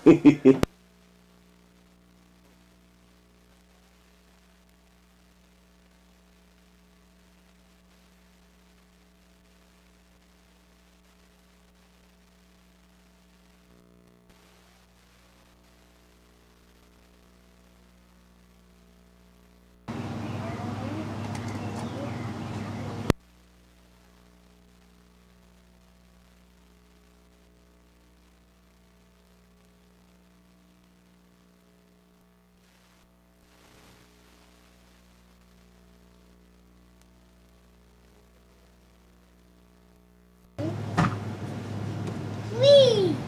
Whee!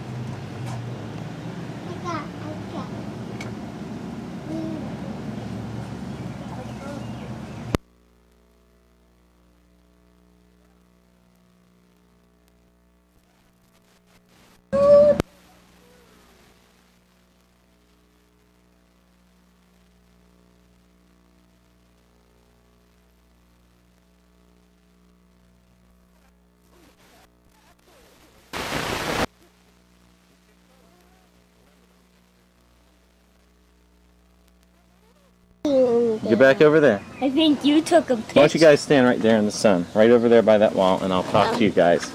Get back over there. I think you took a picture. Why don't you guys stand right there in the sun, right over there by that wall, and I'll talk to you guys.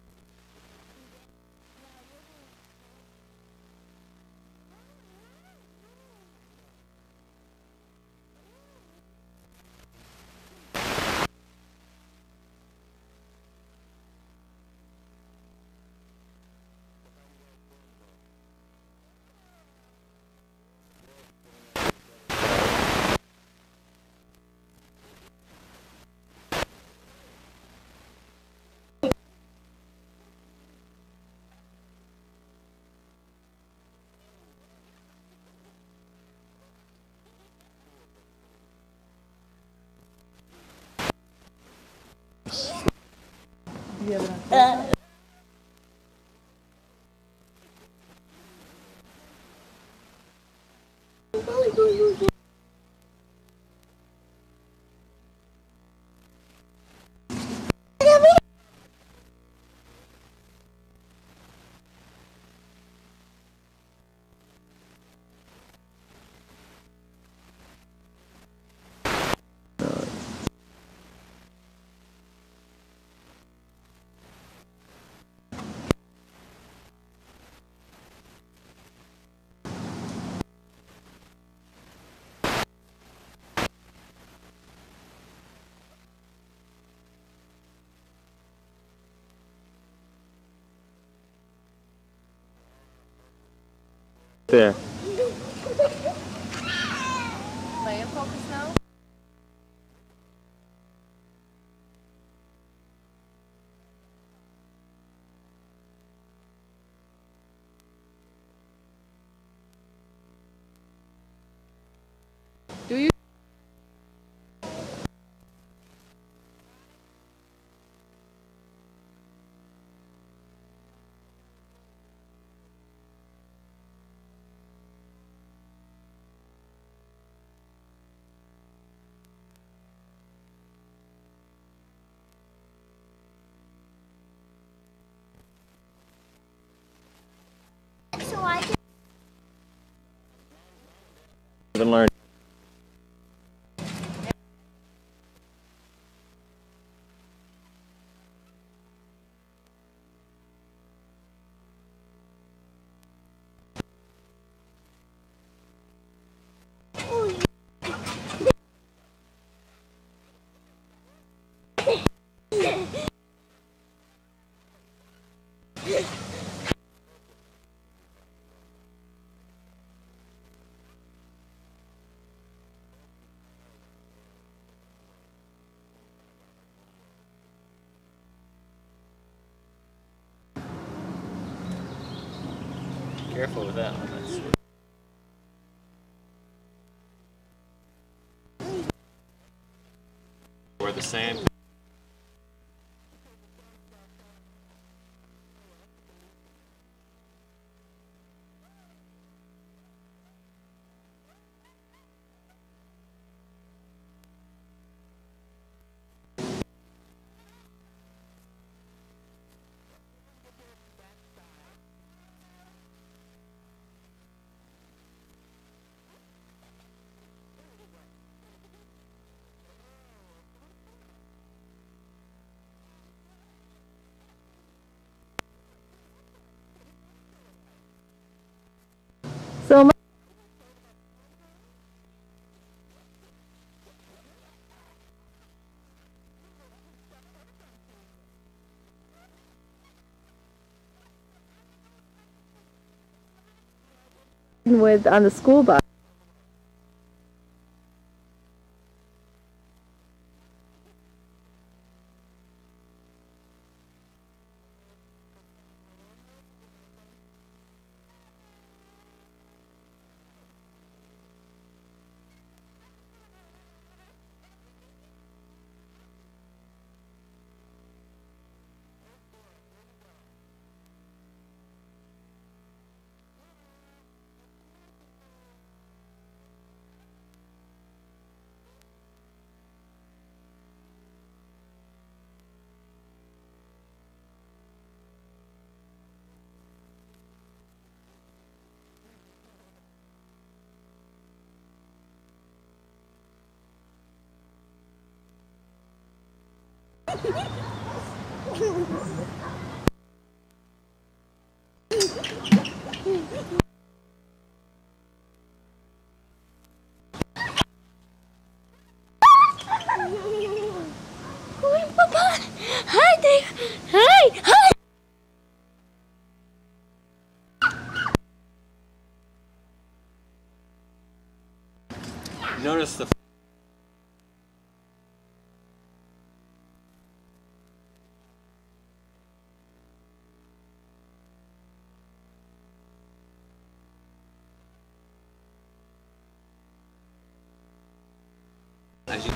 There. Lay in focus now. Do you? So I just Even learn. Careful with that one. We're the same. with on the school bus. Hi there. Hi. Hi. Notice the as you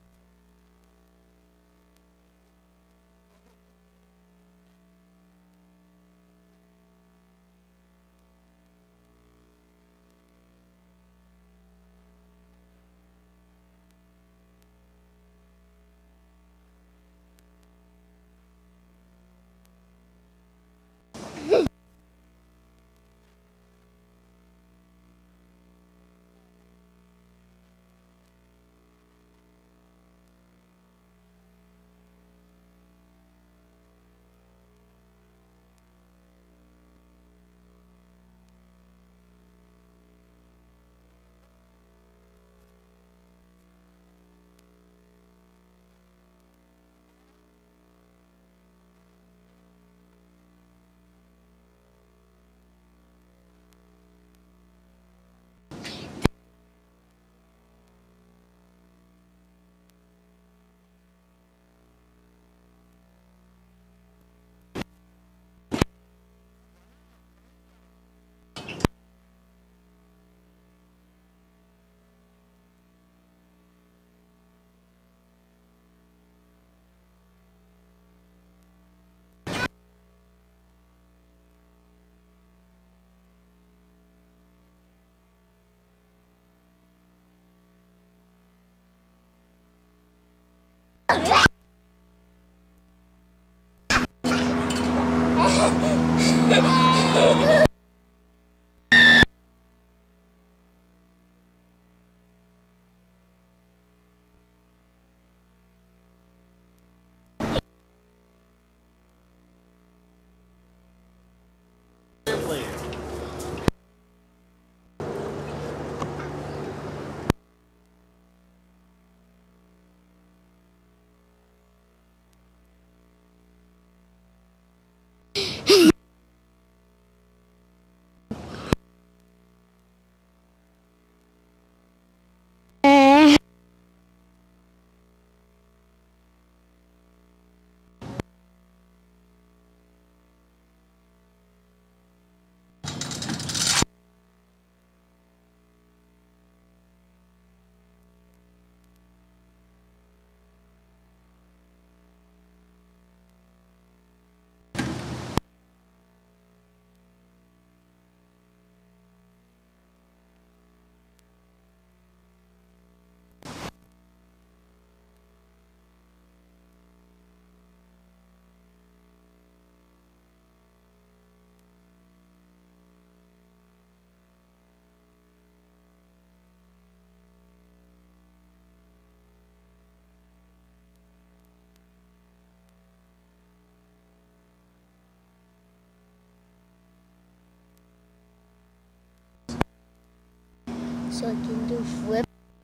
So I can do flip.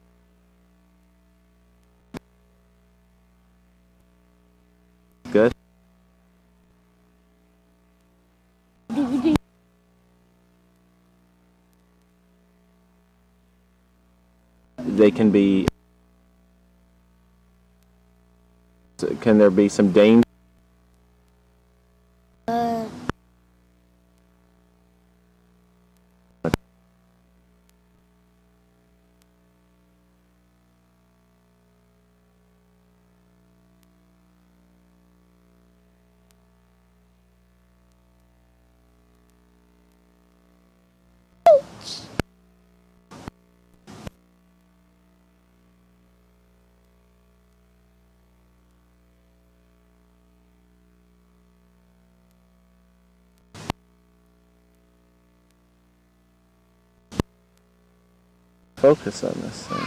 good. they can be. Can there be some danger? Focus on this thing.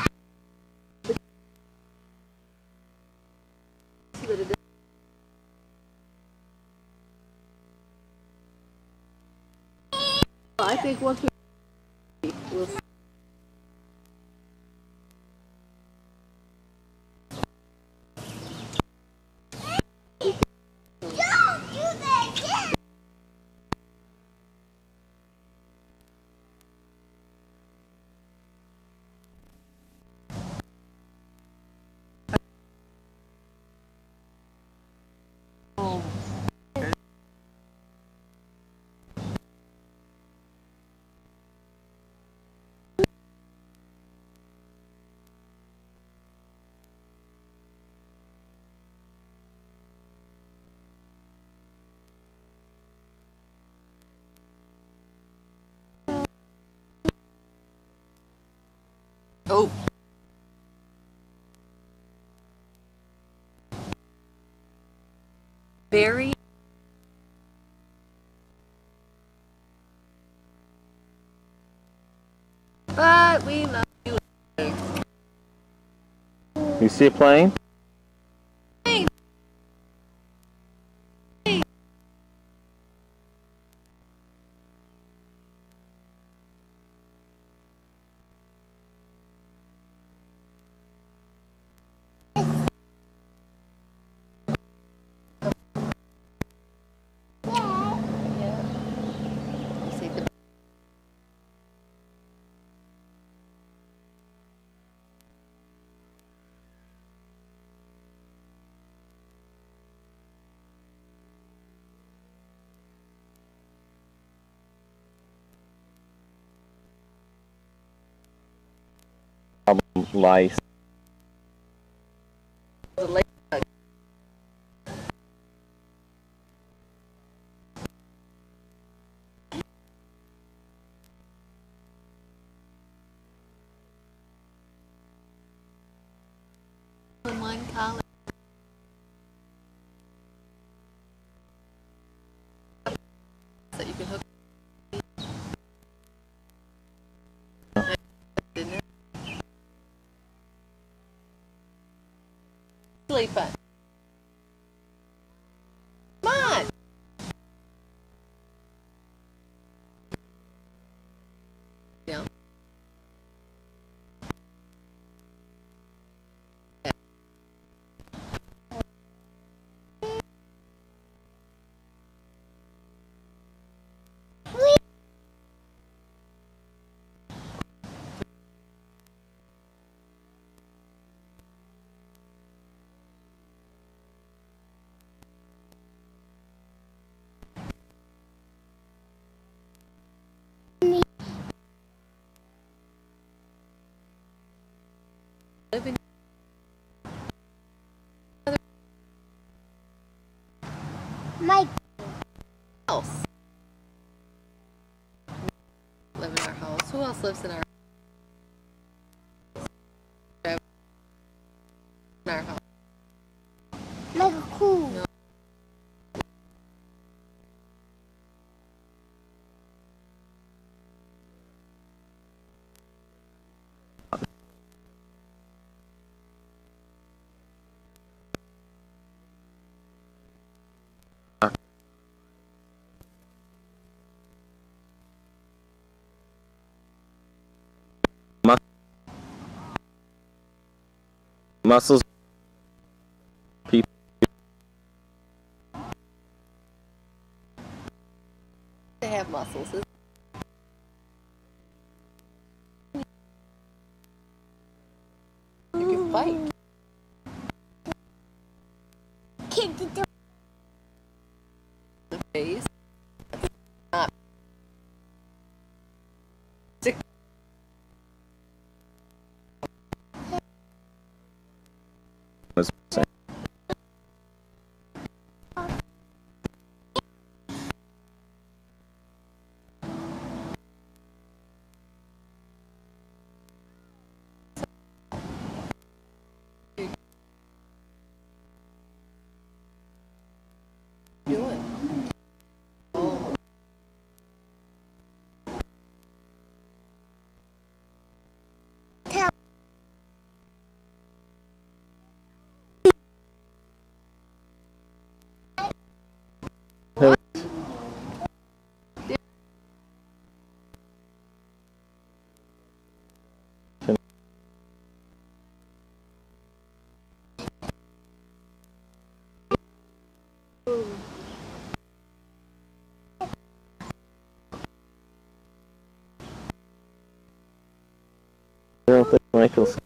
I think once we'll see. Oh. Very. But we love you. You see a plane? Lice. Online college. That you can hook. Sleeping. Come on. Yeah. Living My house. Live in our house. Who else lives in our house? like a cool. No. Muscles. People. They have muscles. the face. Not sick. Was saying. Doing. Oh. What? Michael's.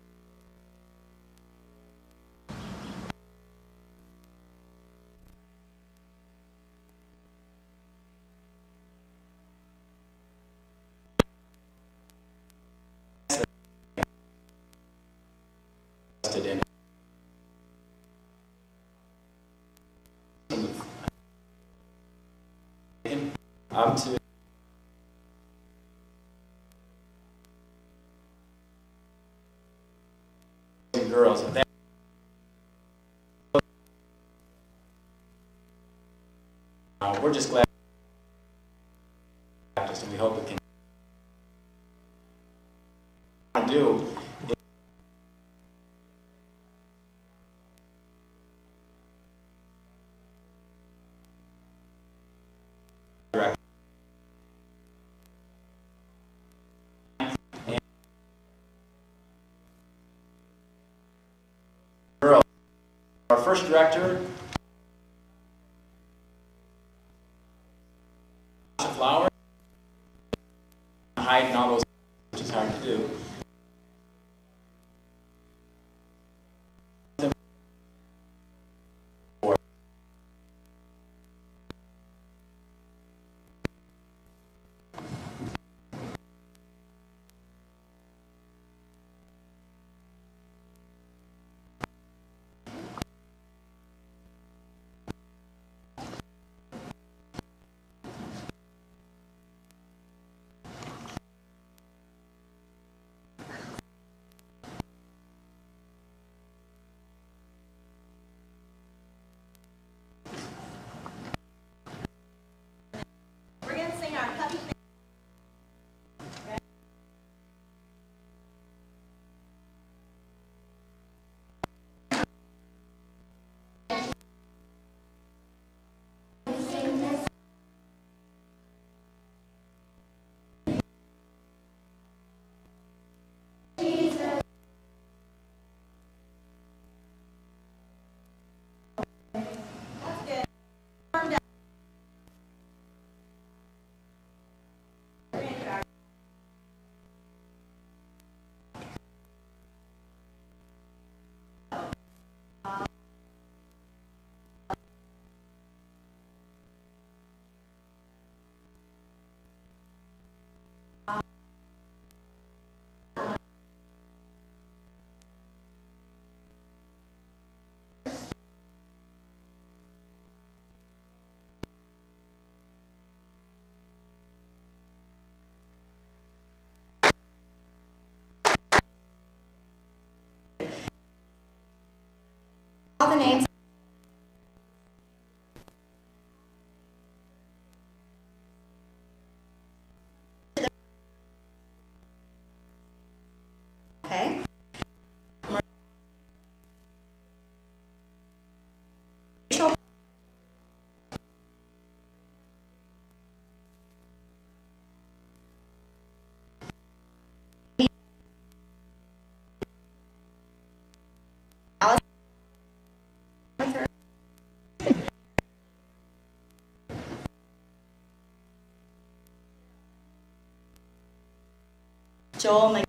In up to girls. We're just glad and we hope it can do. Our first director, Flower, hide and all those, which is hard to do. All the names. Okay. Joel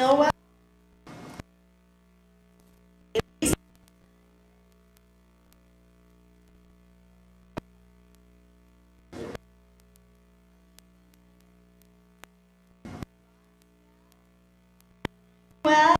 Noah. Well,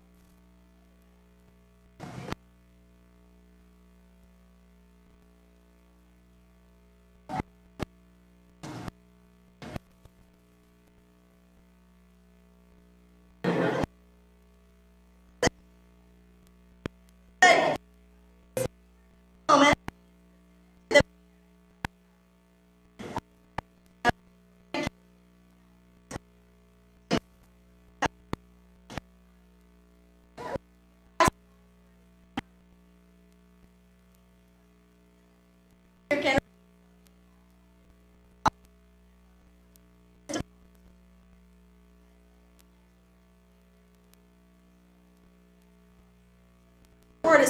moment. Word is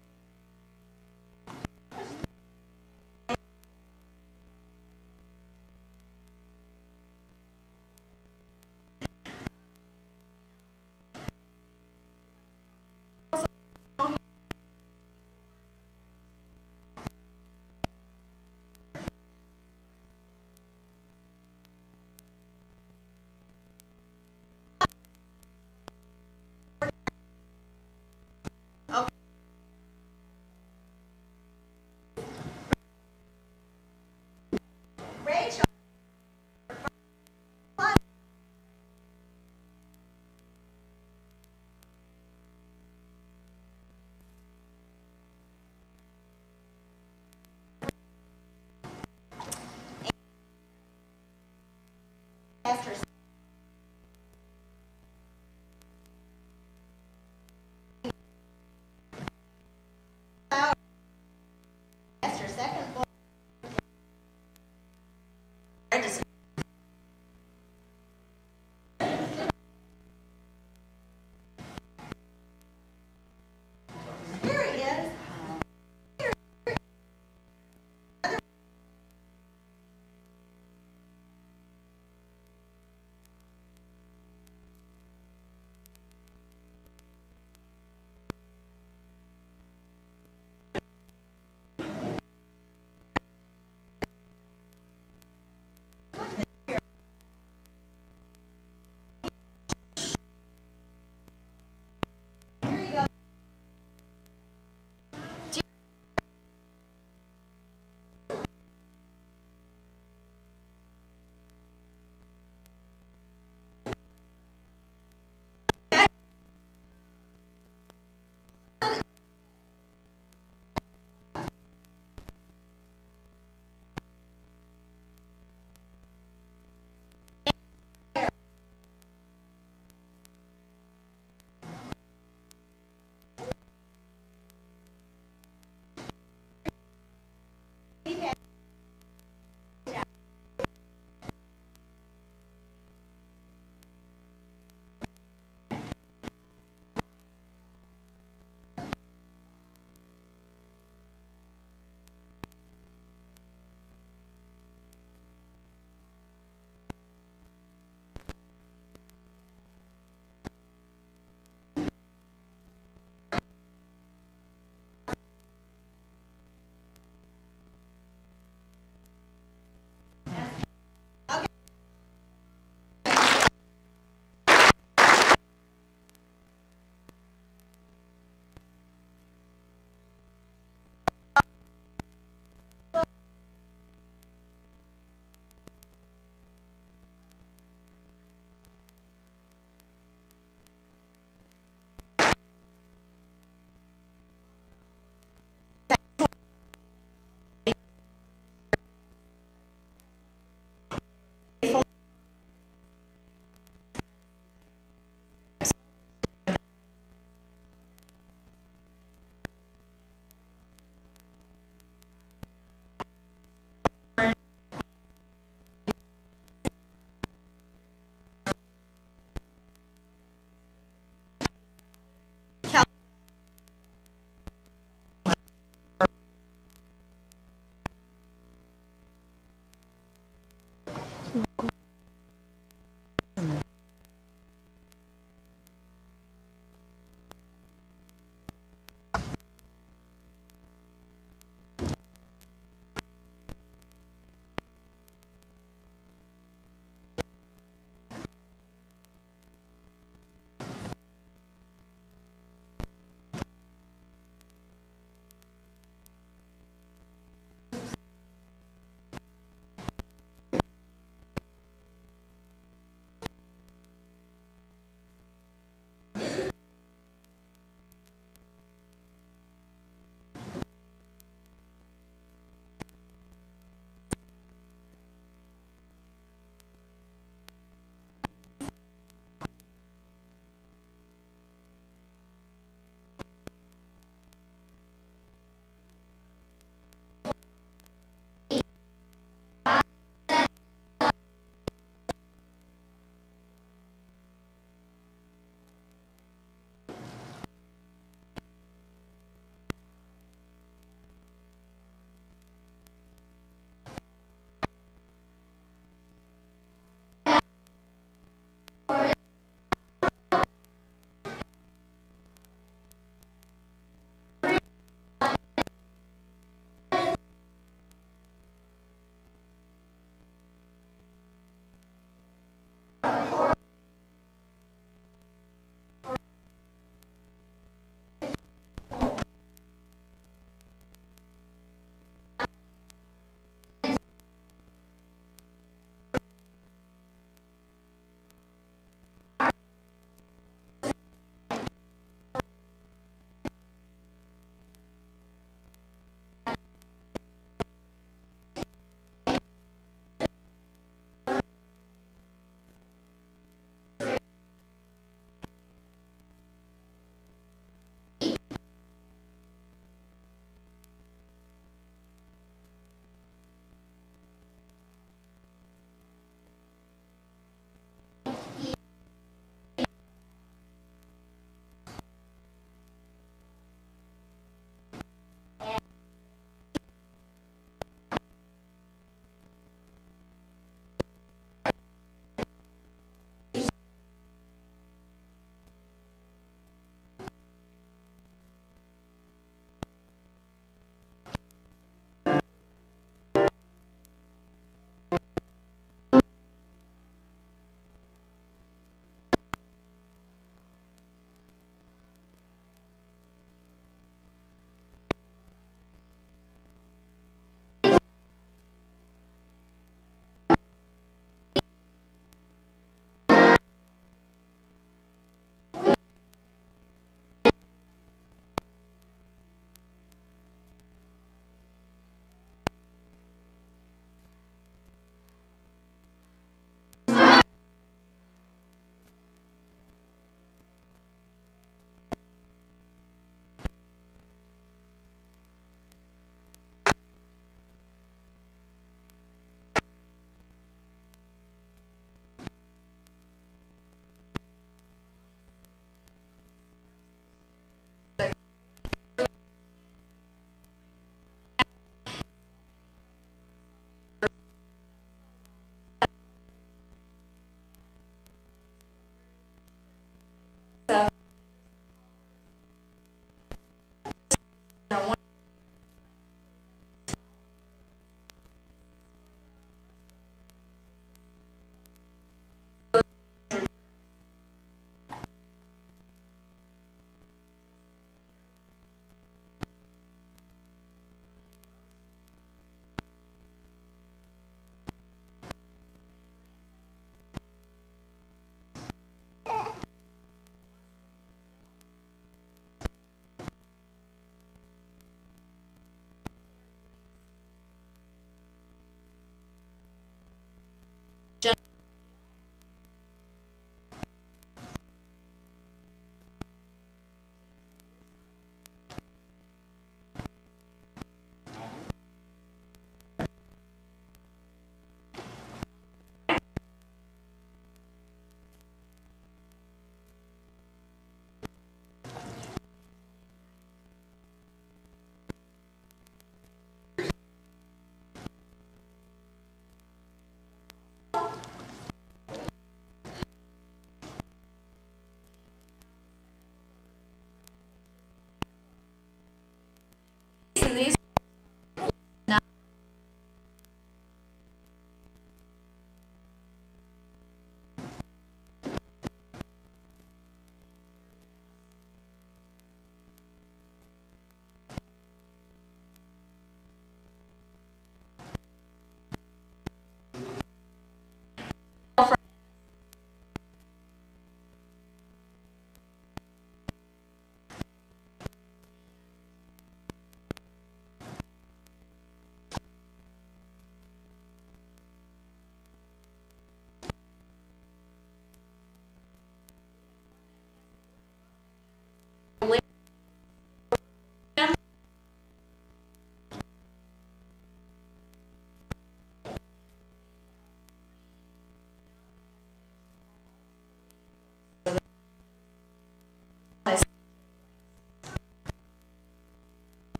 Rachel. Esther. Esther, second book. Register. Here he is.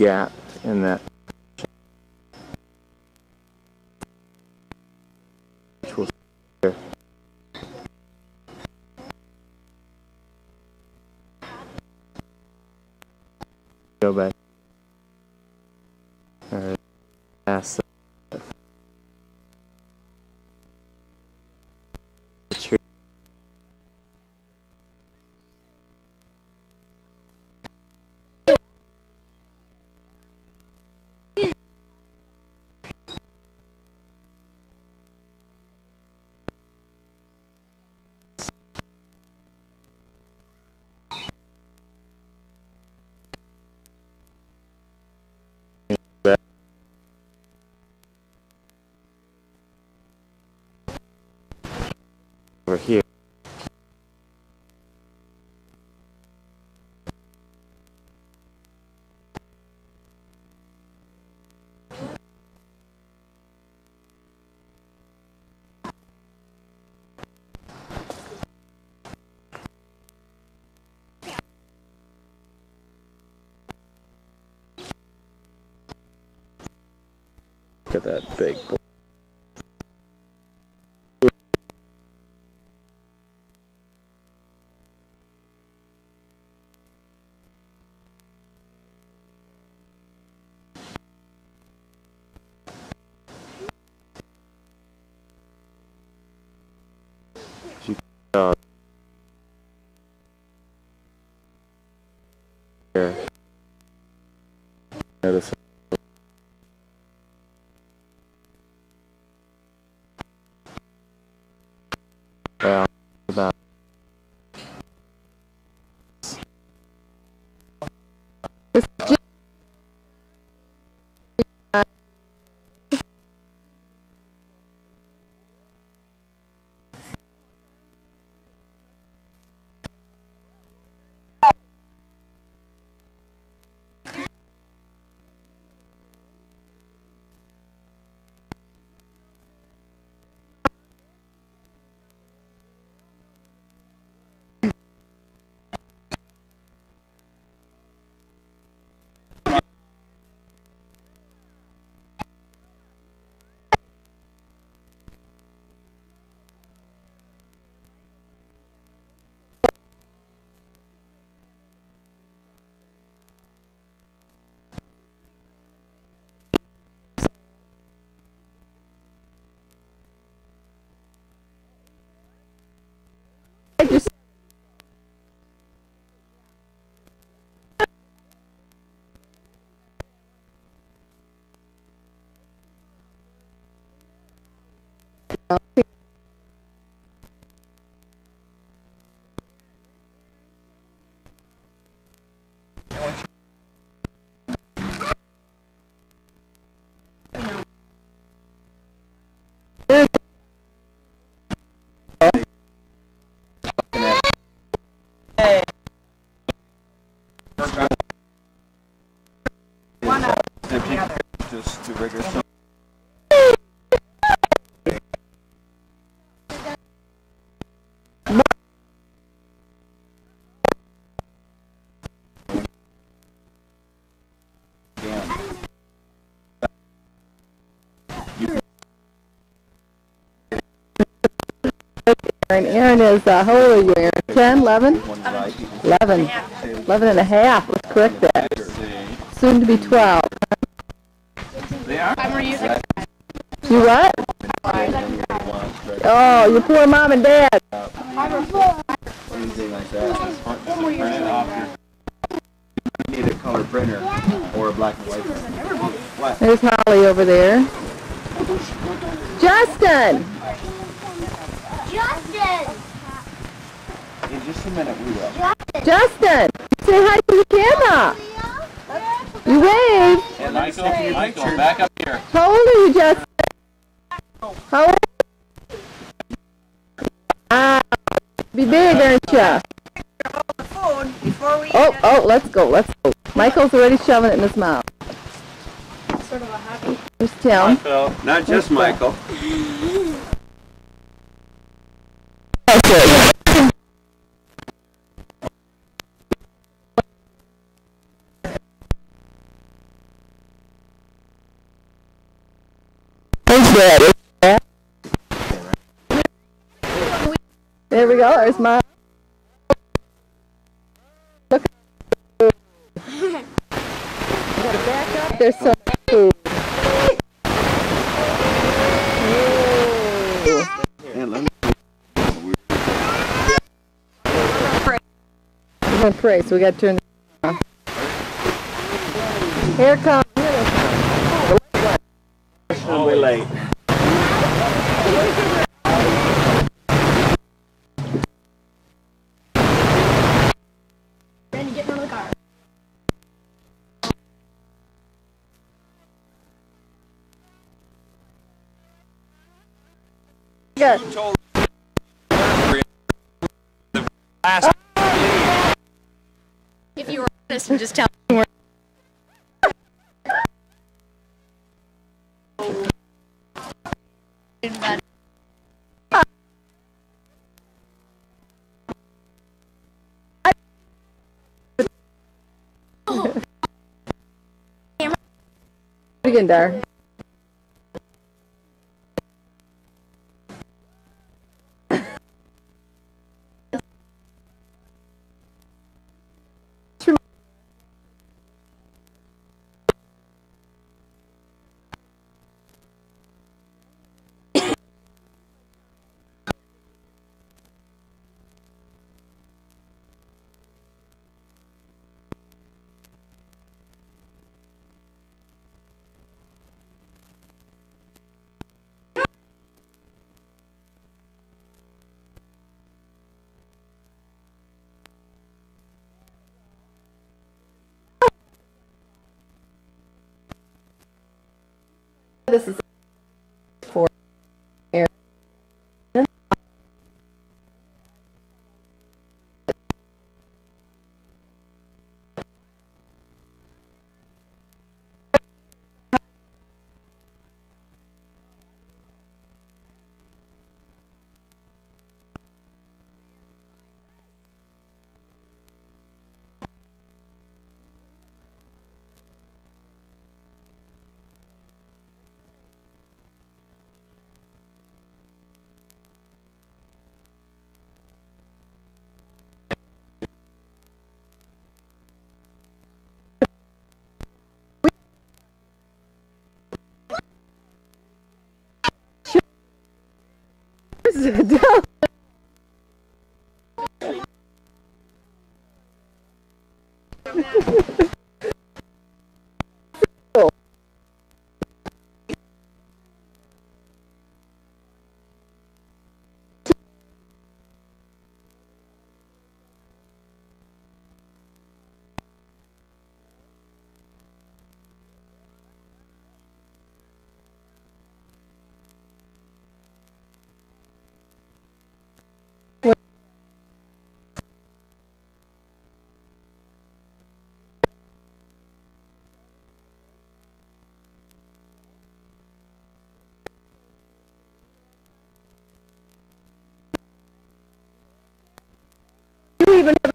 gap in that. Which will here. Go back. All right. Pass. Over here. Look at that big boy. Here. Notice. Well, about. Just the rigorous. Aaron is, how old are you, Aaron? 10, 11? 11. 11 and a half. Let's correct that. Soon to be 12. You what? Oh, you poor mom and dad. Anything like that. You need a color printer or a black and white printer. What? There's Holly over there. Justin! Justin! In just a minute, we will. Justin! Say hi to the camera. You wave. And Michael, back up here. How old are you, Justin? How old? Ah, be big, aren't you? Oh, let's go, let's go. Michael's already shoving it in his mouth. Sort of a hobby. There's Tim. Not just Michael. Okay. that? There we go. There's my. Look. Gotta back up. There's some food. We're gonna pray, so we gotta turn. Here it comes. We're late. Randy, get in front of the car. Good. If you were honest and just tell me where. Again, Dar. This is for air. You even have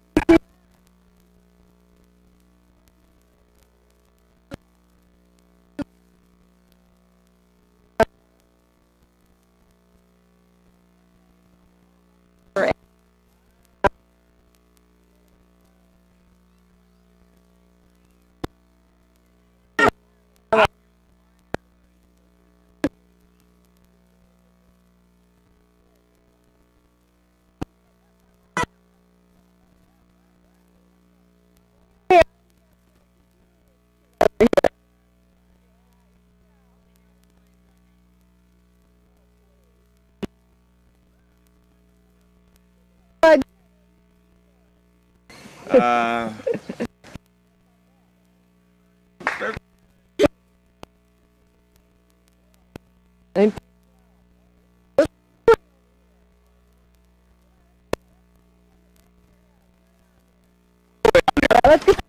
let's get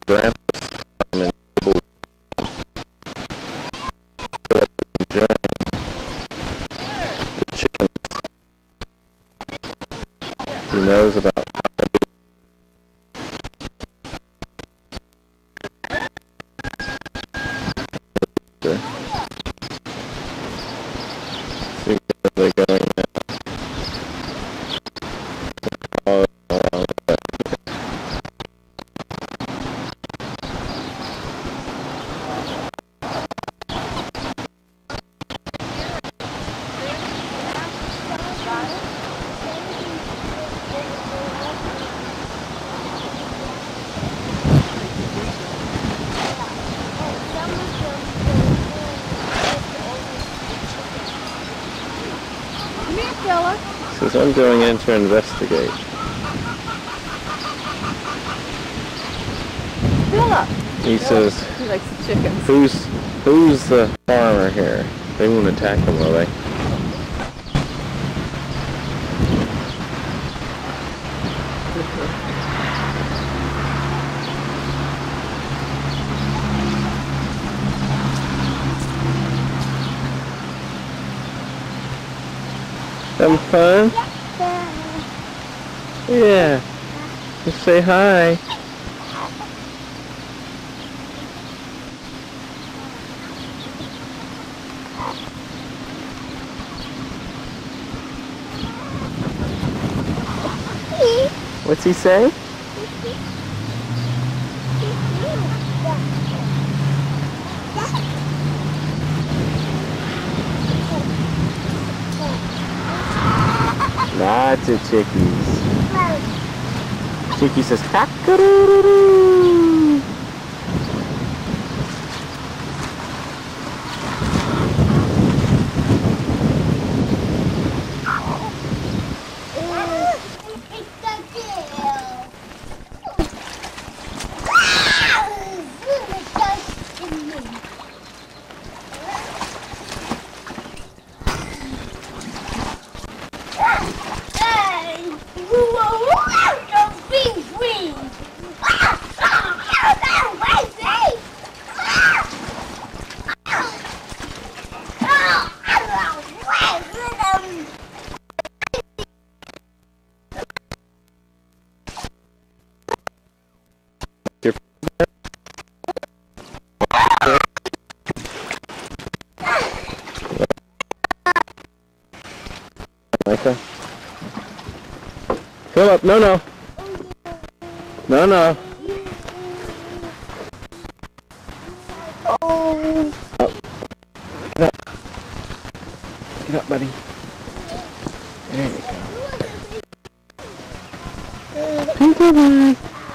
grandpa's farm and enjoying the chickens. He knows about see where they're going now. All along the way. Says I'm going in to investigate. Philip! He says, He likes the chickens. who's the farmer here? They won't attack him, will they? Having fun? Yeah. Just say hi. What's he say? Lots of chickies. Chickie says, cock-a-doodle-doo. Micah? Philip, no, no. No, no. Oh. Up. Get up. Get up, buddy. There you go. Peekaboo.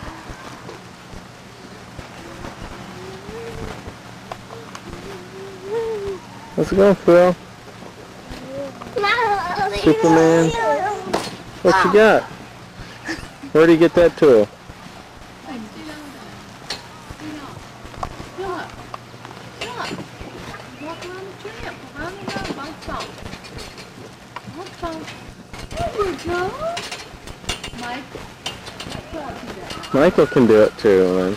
How's it going, Phil? Superman. What you got? Where do you get that tool? Michael can do it too, man.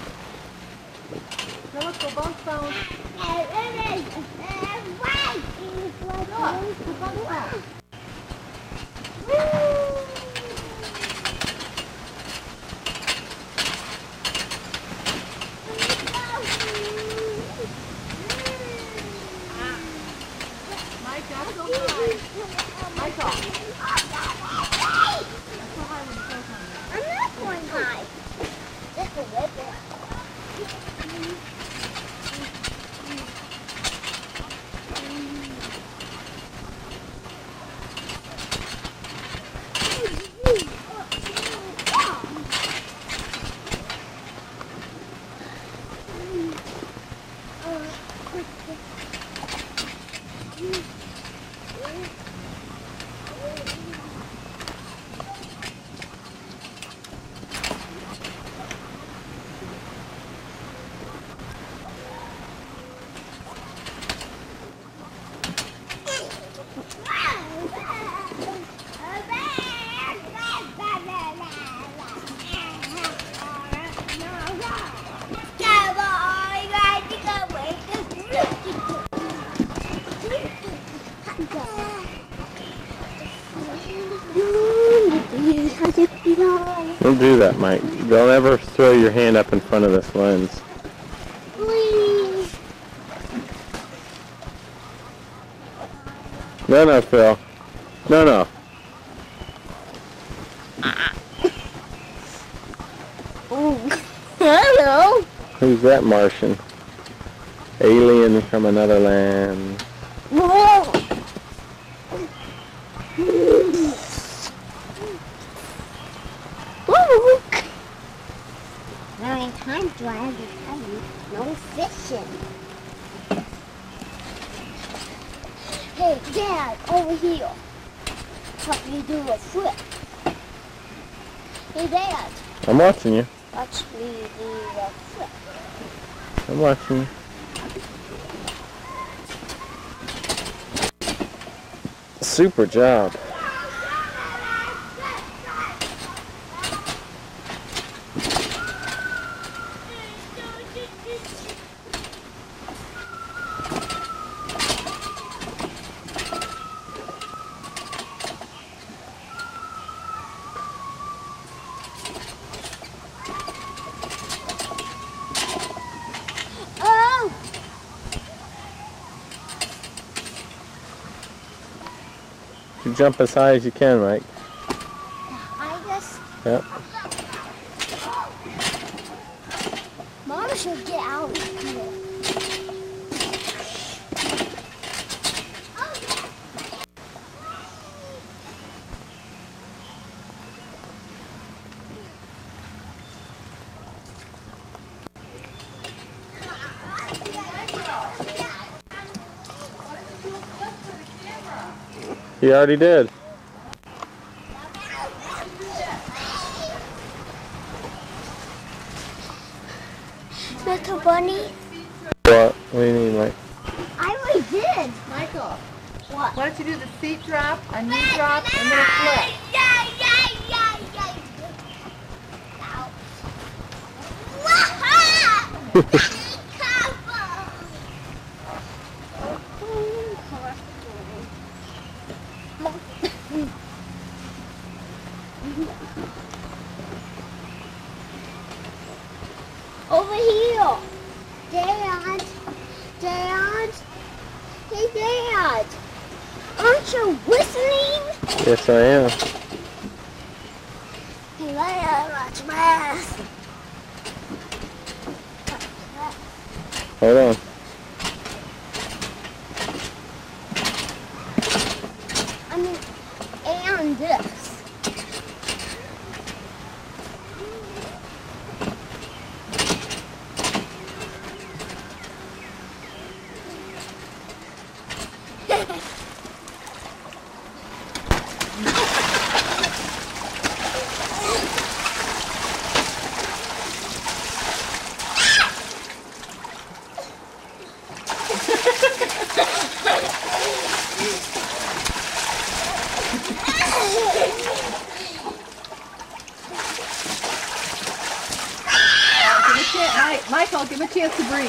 I'm not going high. Just a little bit. No. Don't do that, Mike. Don't ever throw your hand up in front of this lens. Please. No, Phil. No. Hello. Who's that Martian? Alien from another land. Whoa. How many times do I have to tell you no fishing? Hey, Dad, over here. Help me do a flip. Hey, Dad, I'm watching you. watch me do a flip. I'm watching you. Super job. Oh! You jump as high as you can, Mike. I just... Yep. Mom should get out of here. He already did. Little bunny, What? What do you mean, Mike? I already did. Michael, What? why don't you do the seat drop, a knee drop, and then a flip? Over here. Dad. Dad. Hey, Dad. Aren't you listening? Yes, I am. Hey, Dad, watch math. Hold on. I mean, and this. Michael, give him a chance to breathe.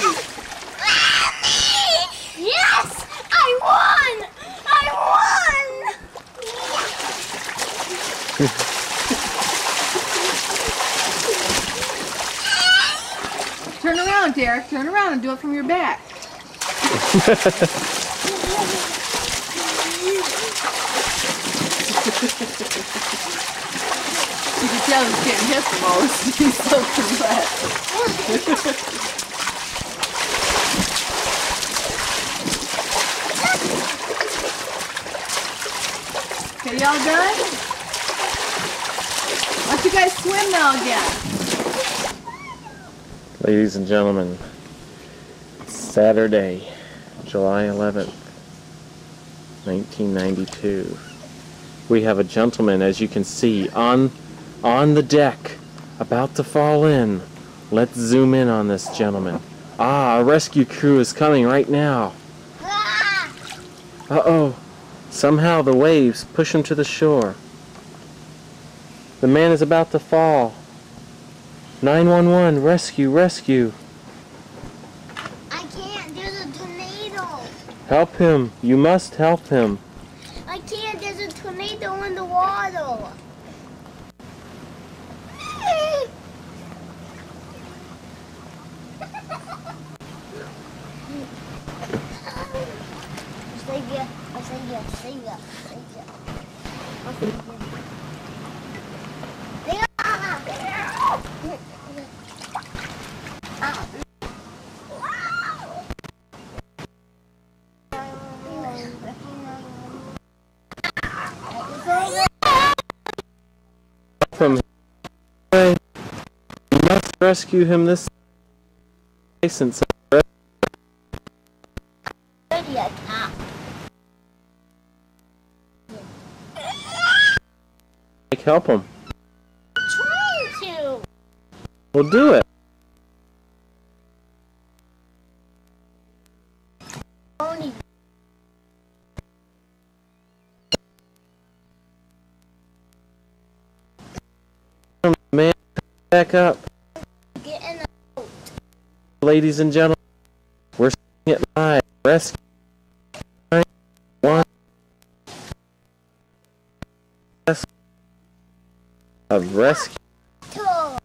Yes! I won! I won! Turn around, Derek. Turn around and do it from your back. You can tell he's getting hit the most. He's so compressed. Okay, y'all done? Why don't you guys swim now again? Ladies and gentlemen, Saturday, July 11th, 1992. We have a gentleman, as you can see, on the deck, about to fall in. Let's zoom in on this gentleman. Ah, a rescue crew is coming right now. Uh-oh. Somehow the waves push him to the shore. The man is about to fall. 911, rescue, rescue. I can't do the tornado. Help him. You must help him. I can't. There's a tornado in the water. From here, you must rescue him this license. Help him. Trying to. We'll do it. Only Man, back up. getting Ladies and gentlemen, we're seeing it live. Rescue 911 of rescue. to.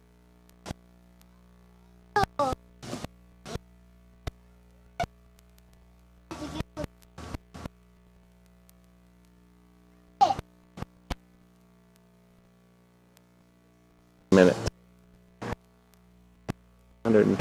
Minute. 100.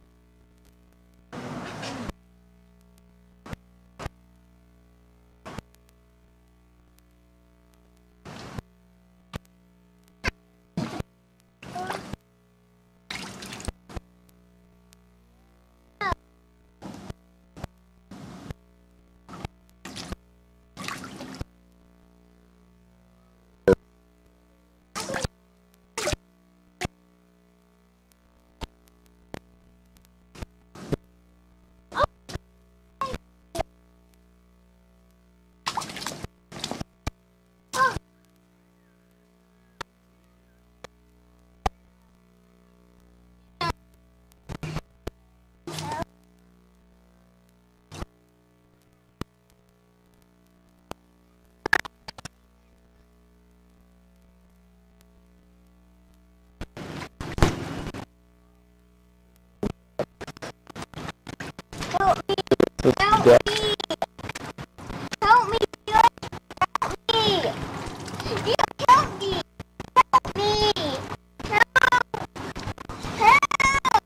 Help me! Help me! Help me! Help me! You help me! Help me! Help! Help!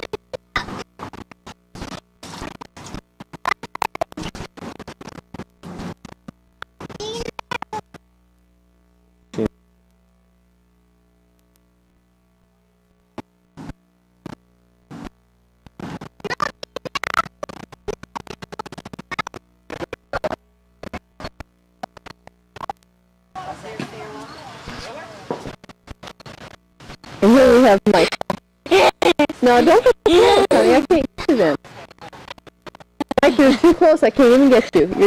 And here we have Mike. No, don't get close, honey. I can't get you then. Mike, you're too close. I can't even get you.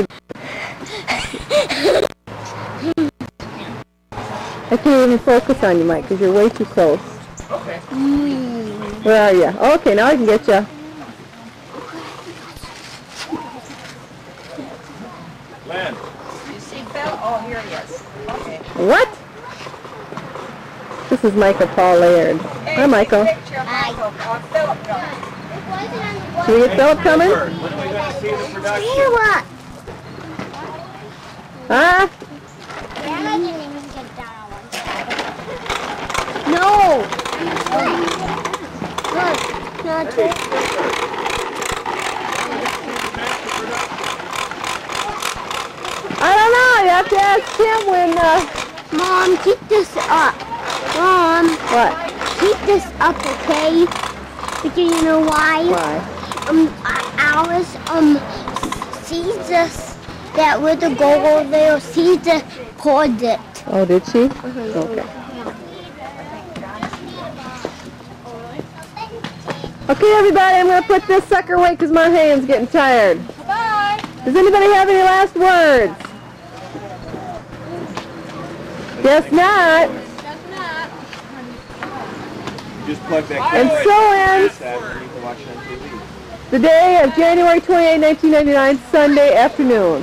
I can't even focus on you, Mike, because you're way too close. Okay. Where are you? Okay, now I can get you. Len. You see Phil? Oh, here he is. Okay. What? This is Michael Paul Laird. Hi, Michael. Picture of Michael. Philip. Can we get Philip coming? When are we going to see the production? Here what? Huh? Grandma didn't even get down. No! Look, not I don't know. You have to ask him when, Mom, keep this up. Mom, what? keep this up, okay? Because you know why? Why? Alice, sees this, that little girl over there, sees the cord it. Oh, did she? Okay. Okay, everybody, I'm going to put this sucker away because my hand's getting tired. Bye. Does anybody have any last words? Guess not. Just plug that And so ends that and you can watch it on TV. the day of January 28, 1999, Sunday afternoon.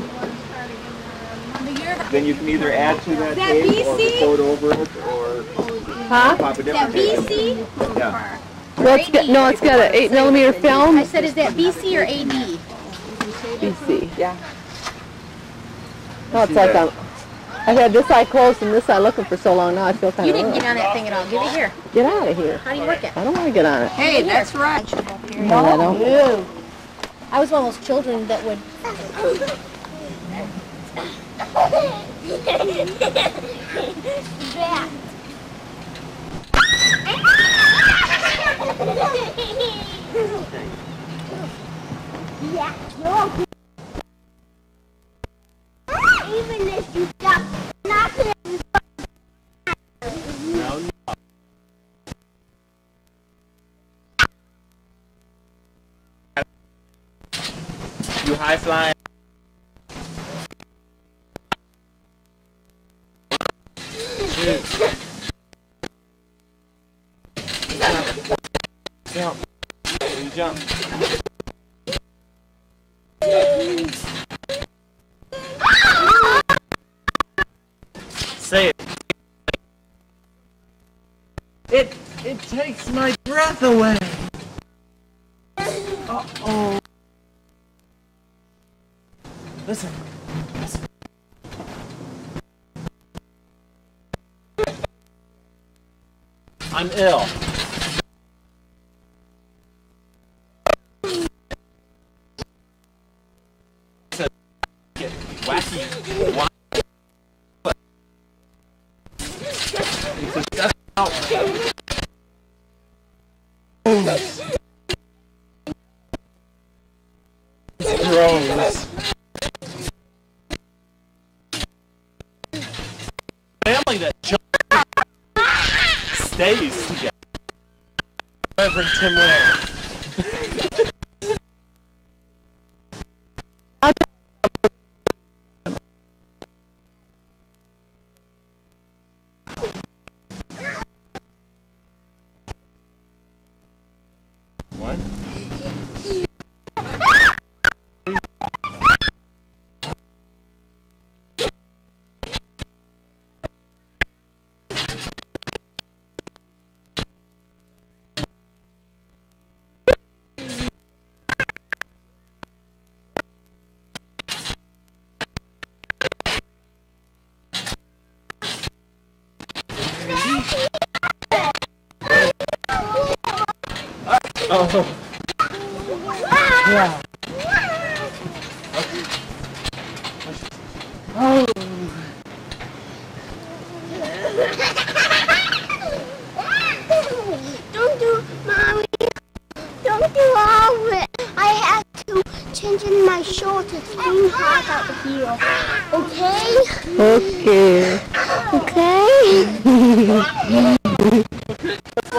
Then you can either add to that tape or record over it or Huh? pop a different tape. BC? Yeah. Well, it's got an 8mm film. I said, is that BC or AD? BC. Yeah. No, it's like I've had this eye closed and this eye looking for so long now I feel kind You of didn't get on that thing at all. Give it here. Get out of here. How do you work it? I don't want to get on it. Hey, that's right. No, I don't. I was one of those children that would. Yeah, you're even if you stop knocking No, no. You high flying. Jump. You jump. Say it. It takes my breath away. Uh-oh. Listen. Listen. I'm ill. Get wacky. Gross. Family that stays together. Reverend Tim Ware. What? Oh. Yeah. Oh. Don't do, Mommy. Don't do all of it. I have to change in my shorts and clean hard out here. Okay? Okay. Okay?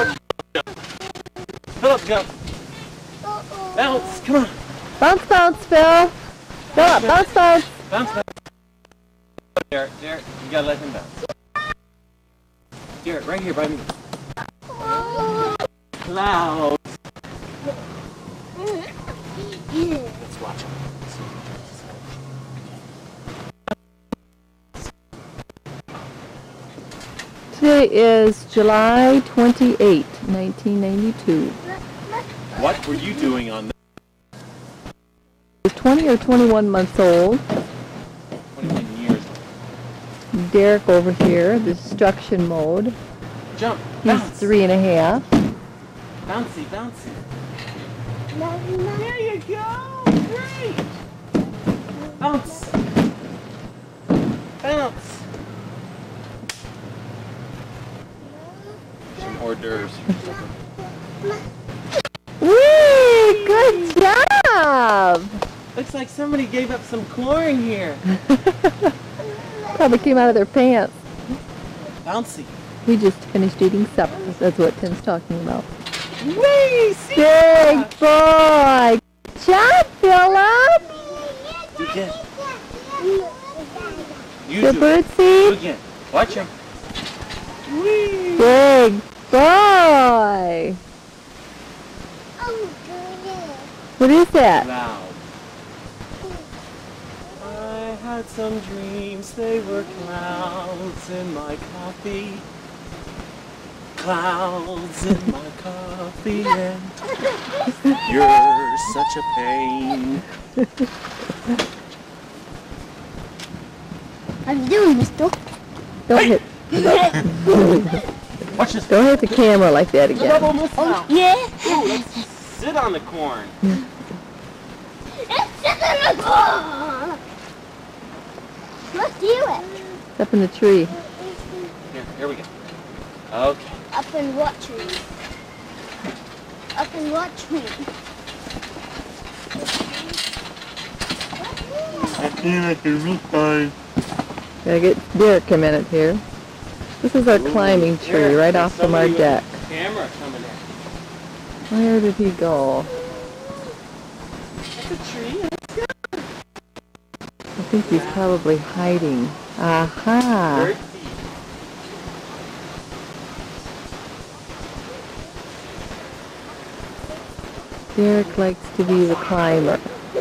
Philip, jump. Bounce. Come on. Bounce, bounce, Phil. Go up, bounce, bounce. Bounce, bounce. Derek, you gotta let him bounce. Derek, right here by me. Clouds. Let's watch him. Today is July 28, 1992. What were you doing on He's 20 or 21 months old. 21 years? Derek over here, the destruction mode. Jump. He's Bounce. 3.5. Bouncy, bouncy. There There you go. Great. Bounce. Bounce. Some hors d'oeuvres. Whee! Good job! Looks like somebody gave up some corn here. Probably came out of their pants. Bouncy. We just finished eating supper. That's what Tim's talking about. Whee! See Big boy! Good job, Philip! You again. You Good do it. bird Do seed. again. Watch him. Whee! Big boy! What is that? Loud. I had some dreams, they were clouds in my coffee. Clouds in my coffee, and you're such a pain. What are you doing, mister? Don't hit. Watch this. Don't hit the camera like that again. Yeah. Sit on the corn. It's just in the car. Let's do it. It's up in the tree. Here we go. Okay. Up in what tree? Up in what tree? Gotta get Derek a minute here. This is our climbing tree right off from our deck. Camera coming in. Where did he go? The tree. I think he's probably hiding. Aha! Very deep. Derek likes to be the climber.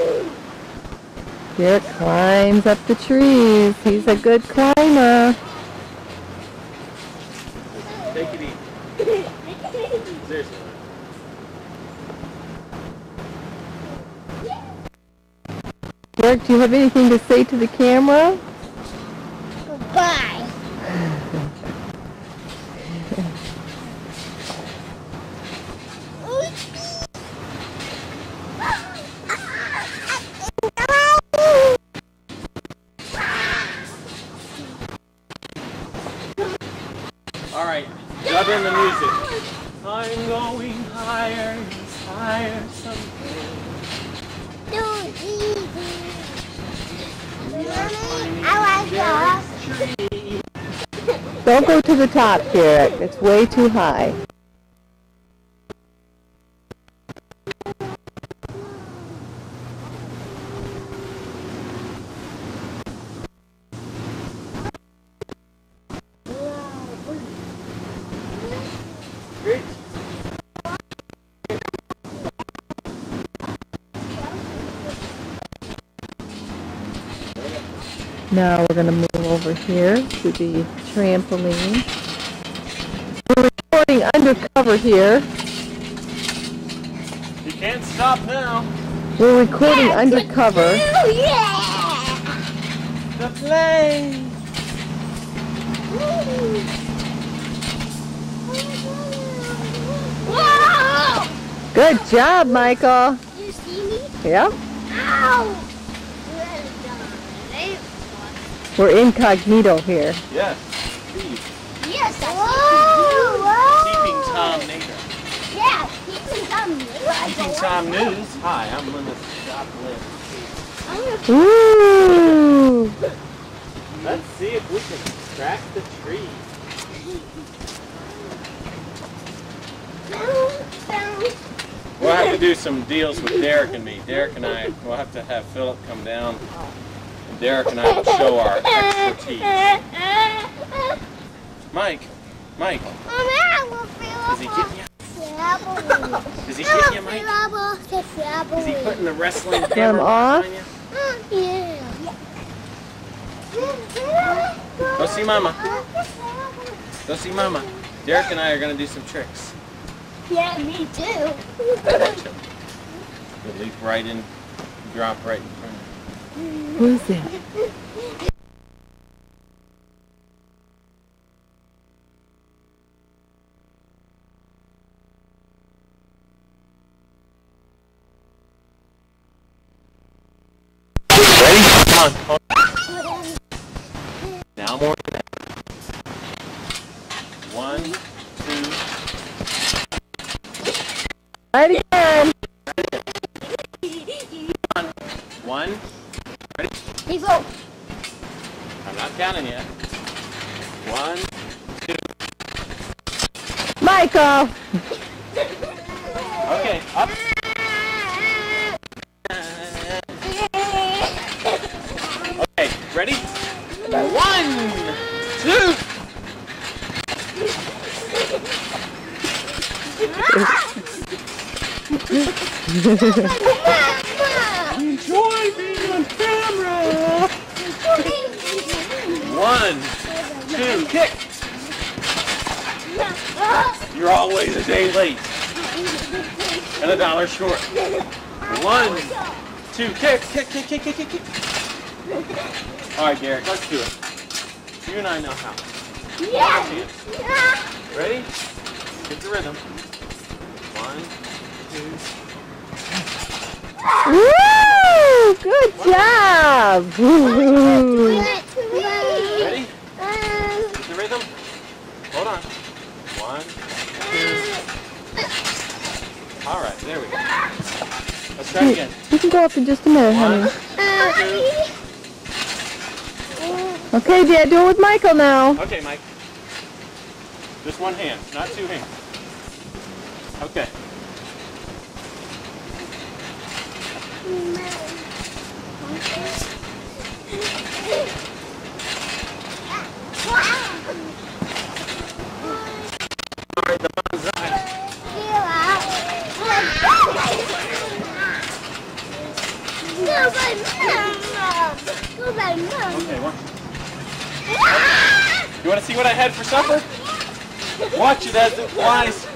Derek climbs up the trees. He's a good climber. Take it easy. Seriously. Derek, do you have anything to say to the camera? Goodbye. All right. Dub in the music. I'm going higher, higher someday. I like that. Don't go to the top, Derek. It's way too high. Great. Now we're going to move over here to the trampoline. We're recording undercover here. You can't stop now. We're recording undercover. Oh, yeah. The plane. Whoa! Good job, Michael. You see me? Yeah, Ow! we're incognito here. Yes. Steve. Yes, I Keeping Tom Nader. Yeah, keeping Tom Keeping Tom News. Hi, I'm Linda Shoplift. Ooh! Let's see if we can crack the tree. We'll have to do some deals with Derek and me. Derek and I, we'll have to have Philip come down, and Derek and I will show our expertise. Mike, is he getting you? Is he getting you, Mike? Is he putting the wrestling camera off? on you? Yeah. Go see Mama. Go see Mama. Derek and I are going to do some tricks. Yeah, me too. You'll leap right in, drop right in front of you. Who's that? Ready? Come on. Hold on. Now more than that. 1, 2. Right again. Come on. 1. Ready? Hey, go. I'm not counting yet. 1, 2. Michael. Okay, up. Okay, ready? 1, 2. Enjoy being on camera. 1, 2, kick. You're always a day late and $1 short. 1, 2, kick. All right, Garrett, let's do it. You and I know how. Yes. Ready? Get the rhythm. 1, 2. Woo! Good job! Woo! Ready? Get the rhythm. Hold on. 1, 2. All right, there we go. Let's try it again. You can go up in just a minute, 1, honey. 2. Okay, Dad, do it with Michael now. Okay, Mike. Just one hand, not two hands. Okay. All right, the bonsai. Okay, watch. You want to see what I had for supper? Watch it as it flies.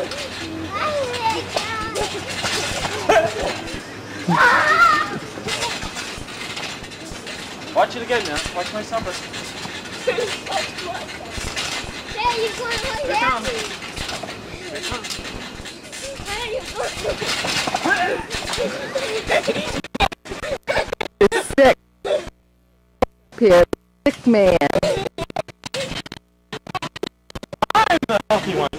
Watch it again now. Watch my supper. Here it comes. Here it comes. Sick. Here, sick man. I'm the healthy one.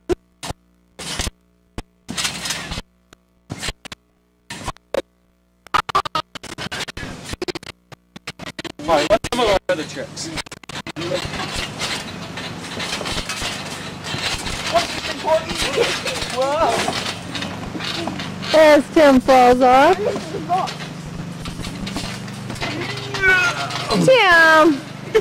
Alright, what's some of our other tricks? What's important? Whoa! As Tim falls off. Tim!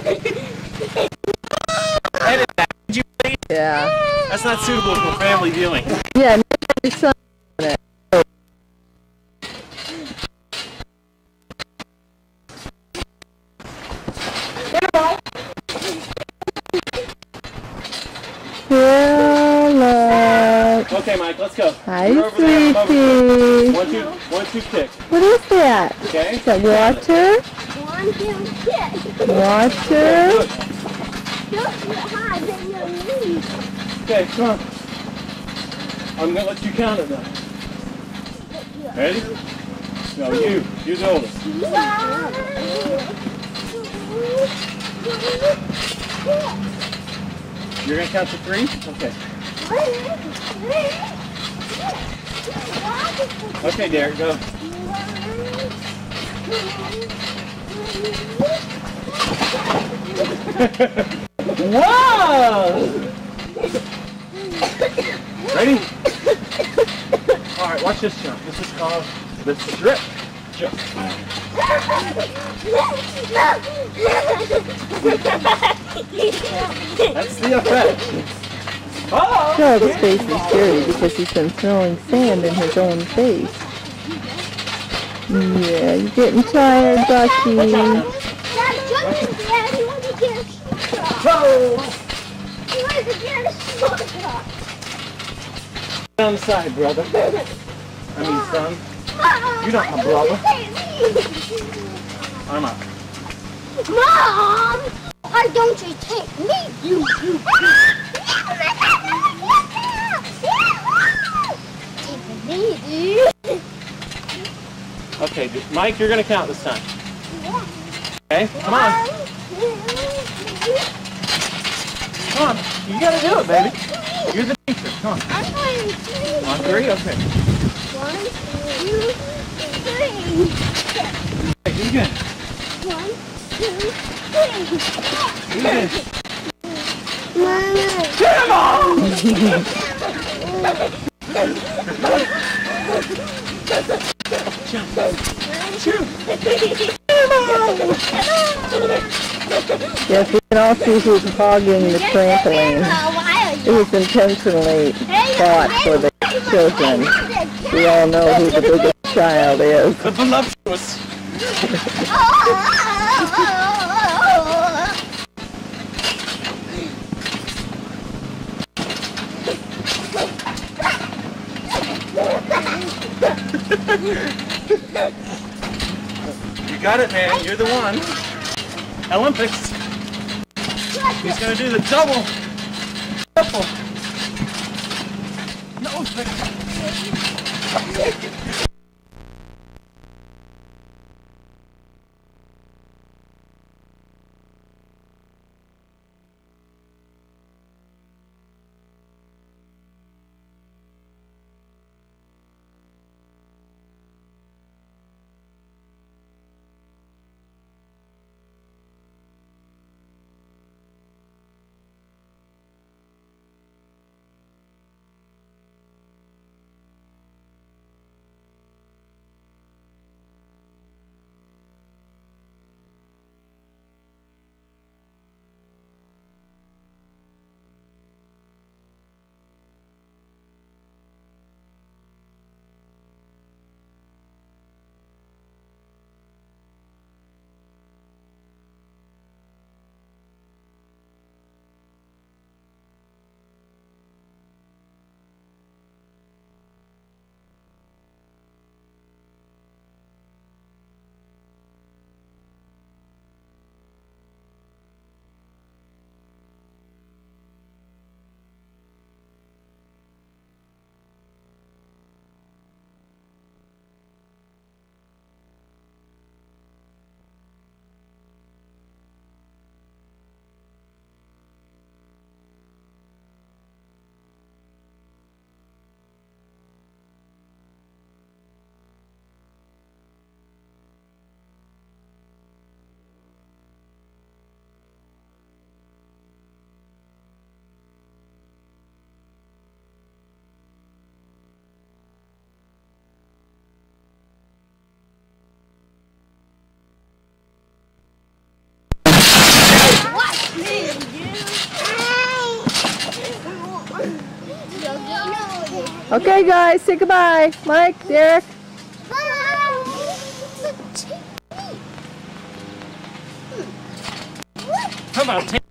Edit that, would you please? Yeah. That's not suitable for family viewing. Yeah, your son on it. Hello. Okay, Mike, let's go. Hi, You're over there, I'm over sweetie. here. 1, 2, kick. What is that? Okay? Is that water? Water? Okay, come on. I'm gonna let you count it now. Ready? No, you're the oldest. You're gonna count to 3? Okay. Okay, Derek, go. Whoa! Ready? Alright, watch this jump. This is called the strip jump. That's the effect. Oh! Charles' face is dirty because he's been throwing sand in his own face. Yeah, you're getting tired, Bucky. On the side, brother. I mean, son. You're not my brother. I'm up. Mom! Why don't you take me? Okay, Mike, you're gonna count this time. Okay, come on. Come on, you gotta do it, baby. You're the teacher. Come on. I'm going to. On 3, okay. 1, 2, 3. Okay, do it again. 1, 2, 3. Do it again. Come on! Yes, we can all see who's hogging the trampoline. It was intentionally thought for the children. We all know who the biggest child is. The voluptuous. You got it, man. You're the one. Olympics. He's gonna do the double. Triple. No, Okay, guys, say goodbye. Mike, Derek. How about take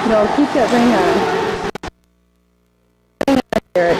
No, keep that ring on. Ring on, Eric.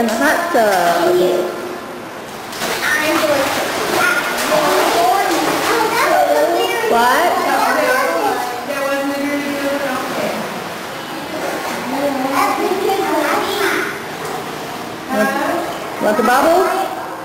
in the hot tub. What? Want the bubbles?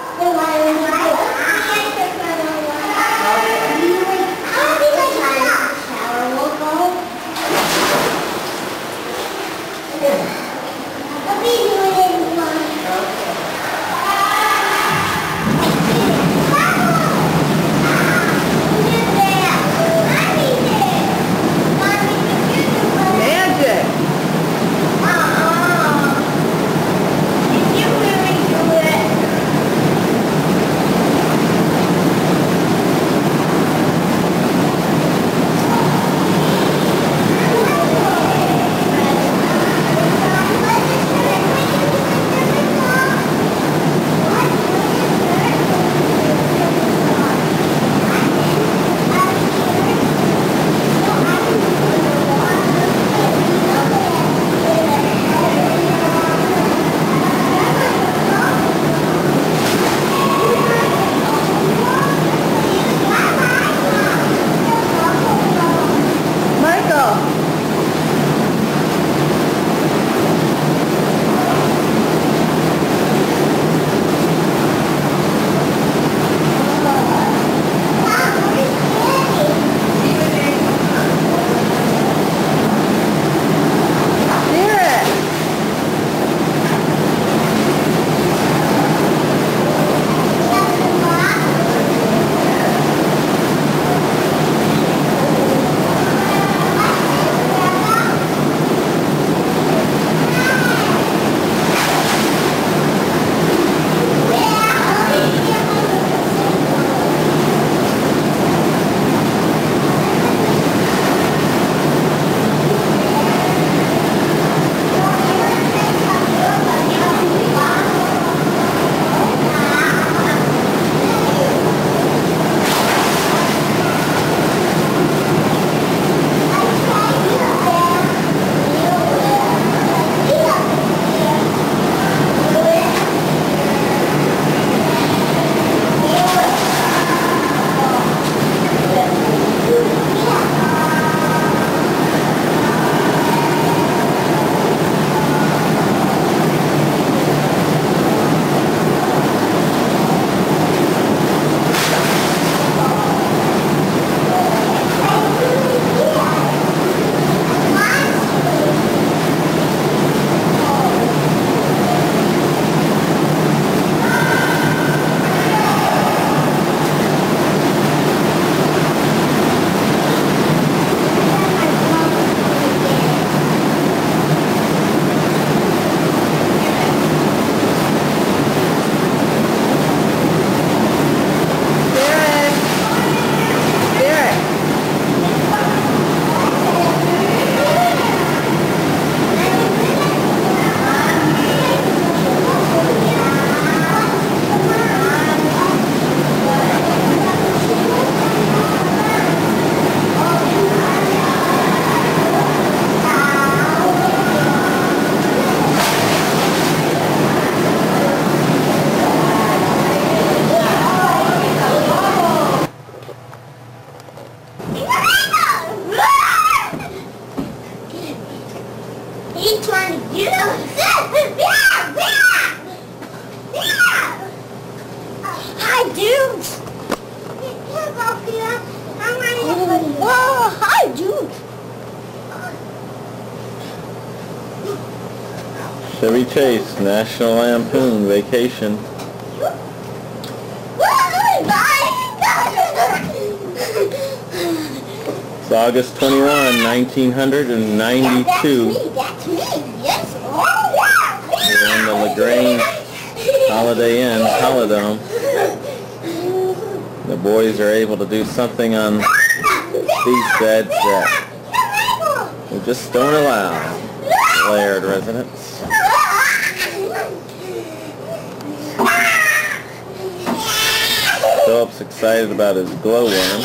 He's trying to get us. Hi, dudes. Oh, hi, dude. Chevy Chase, National Lampoon Vacation. It's August 21, 1992. That's me. Yes. We're in the LaGrange Holiday Inn Holidome. The boys are able to do something on these beds that we just don't allow Laird residents. Philip's excited about his glowworm.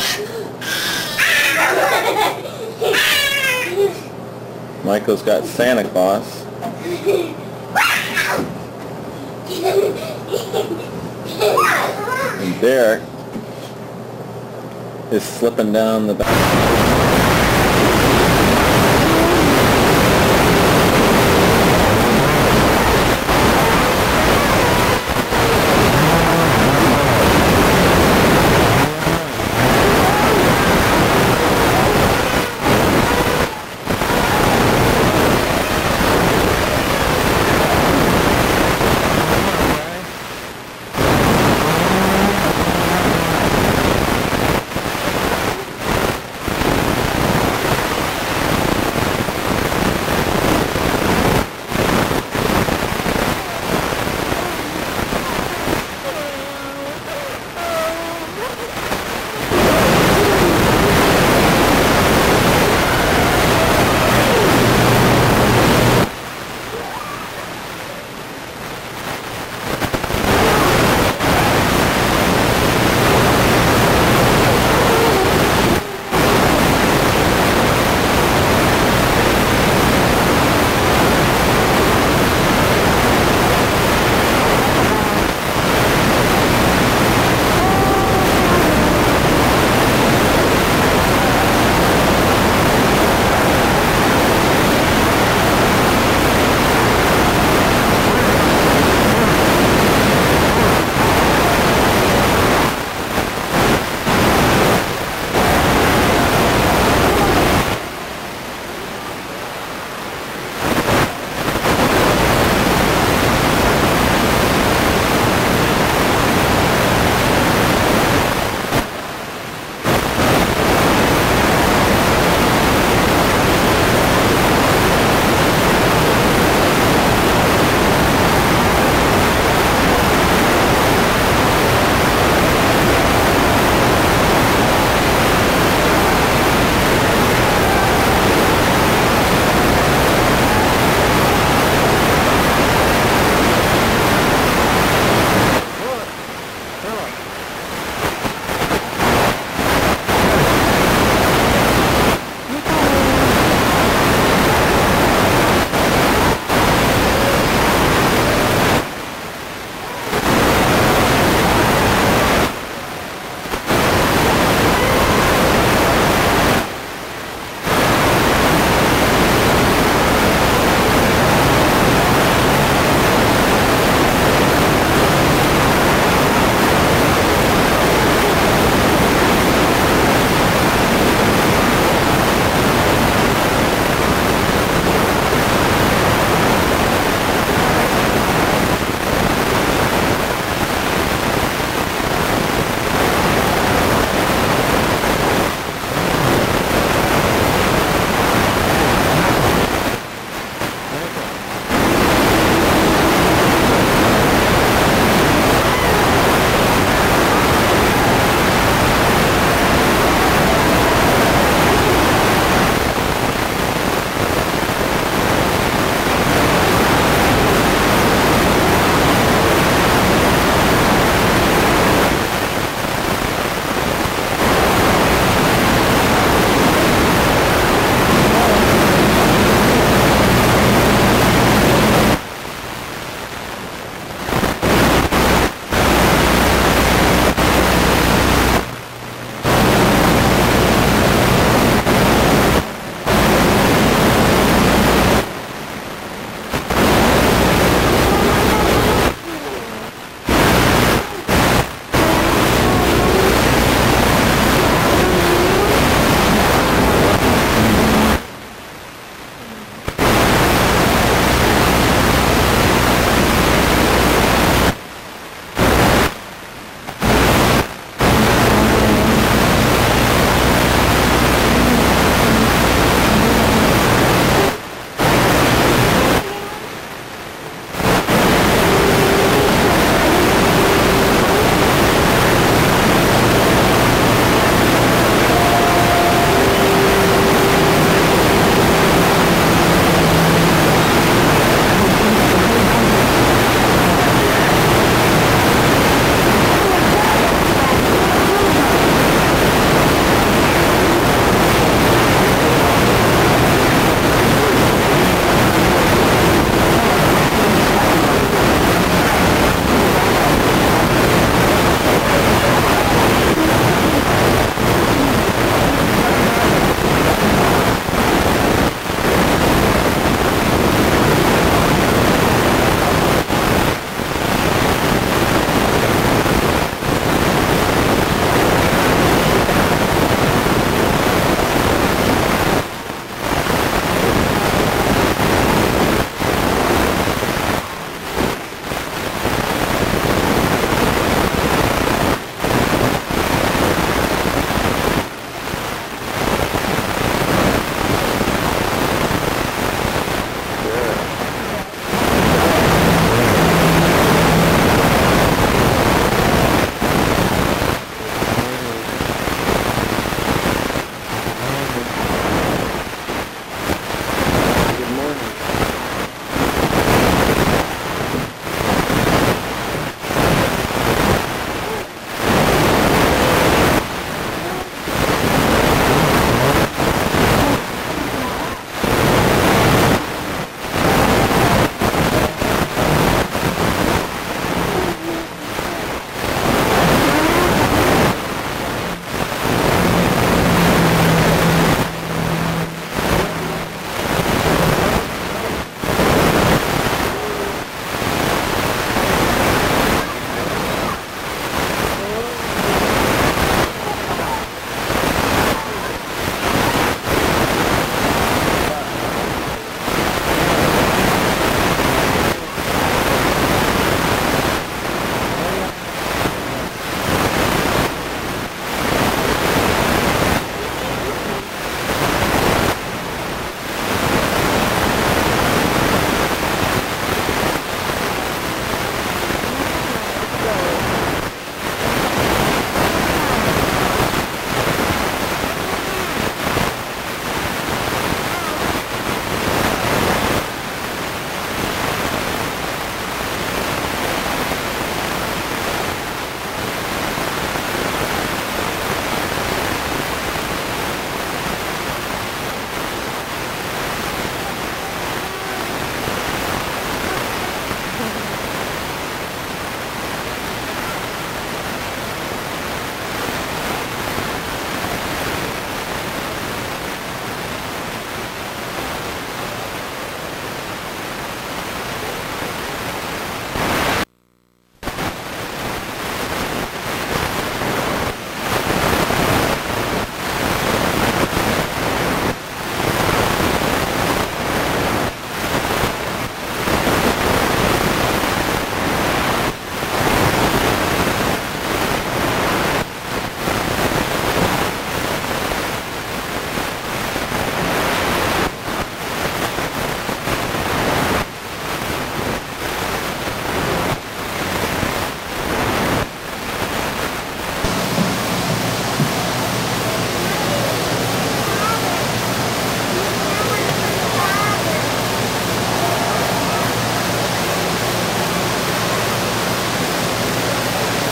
Michael's got Santa Claus. And Derek is slipping down the back.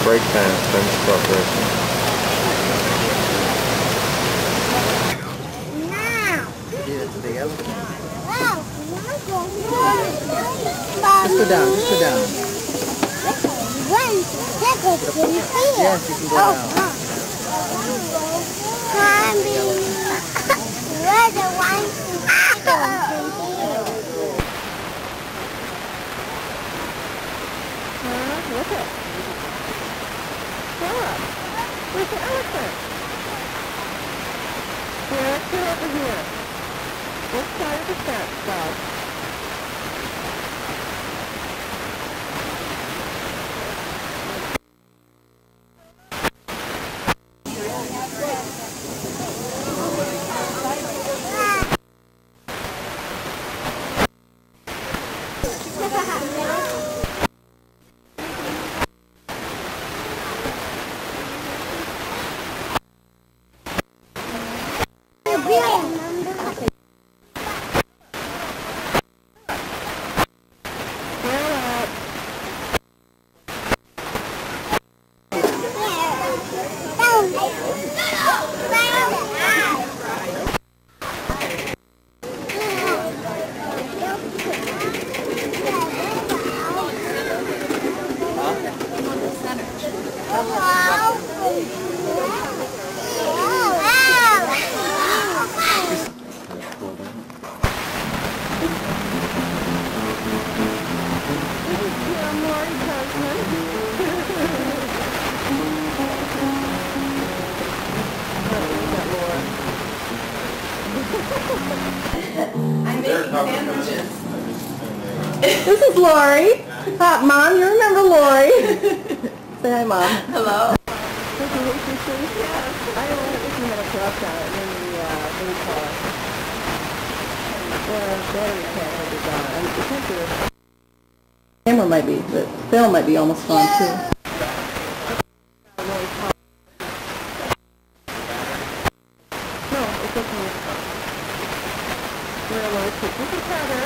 Break time, French Corporation. Just go down, just go down. Yes, you can go down. Look at Sarah, where's the elephant? Here, sit over here. What side of the fence, Bob? This is Lori. Hi, Mom. You remember Lori? Say hi, Mom. Hello. I only think we have a cross on it, and then the car. Well, battery can't hold it on. The camera might be, the film might be almost gone too. No, it's okay. We're alone. This is Heather.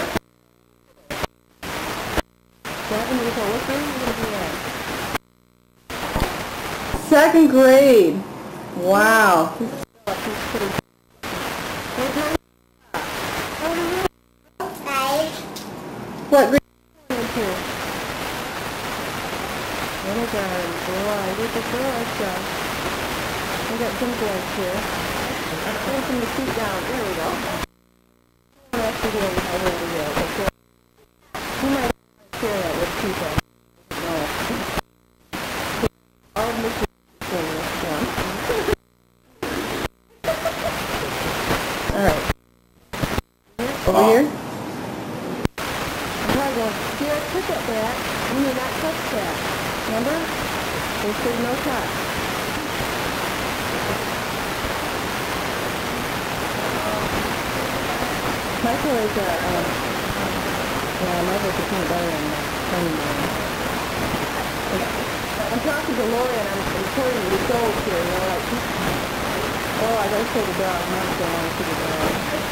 Second grade. Wow. What grade are you into? Kindergarten. Boy, look at girls. I got some girls here. I'm placing the seat down. There we go. I'm actually doing my hair here. You might share that with people. No. All of Michigan is one. Alright. Over here. I'm probably going to here, pick up that. You may not touch that. Remember? They say no touch. Michael is Michael's a peanut butter and I'm talking to Lori and I'm reporting the results here, you know, like, oh, I gotta show the dog. Mom's going to see the dog.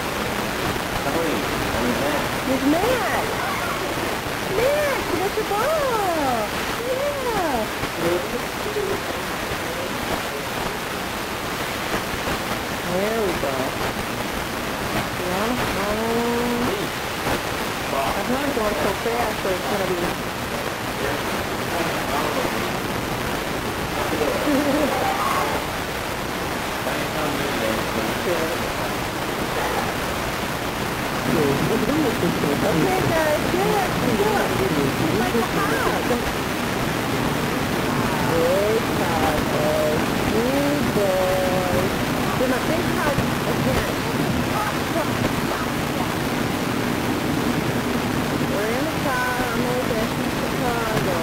He's mad. Mad, he got your ball. Yeah. There we go. I'm not going so fast, so it's going to be... Okay, guys, good. Like a hug. Good hug, boy. Good boy. Give him a big hug again. We're in the car on the way back to Chicago.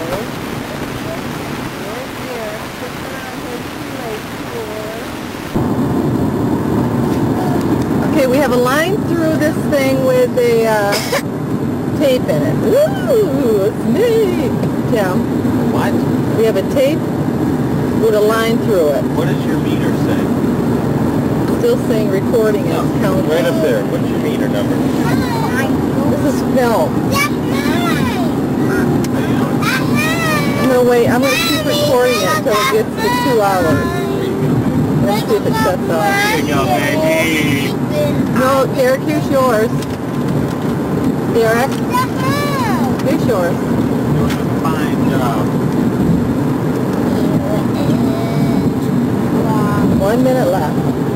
We're here, sitting on his lake floor. Okay, we have a line through this thing with a tape in it. Ooh, it's neat. Yeah. What? We have a tape with a line through it. What does your meter say? Still saying recording and counting. Right up there. What's your meter number? This is film. gonna wait. I'm gonna keep recording it until it gets to 2 hours. Let's see if it shuts off. There you go, baby. No, Derek, here's yours. Derek, here's yours. Doing a fine job. 1 minute left.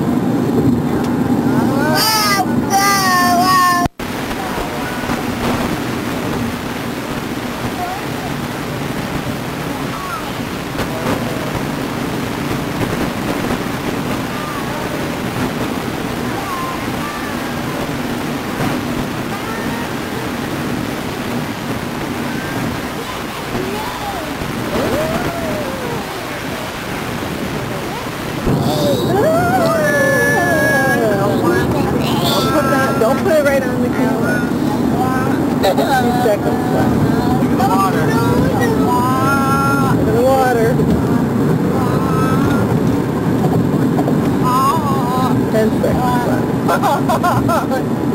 Don't put it right on the camera. 2 seconds left. Look at the water. Look at the water. 10 seconds left.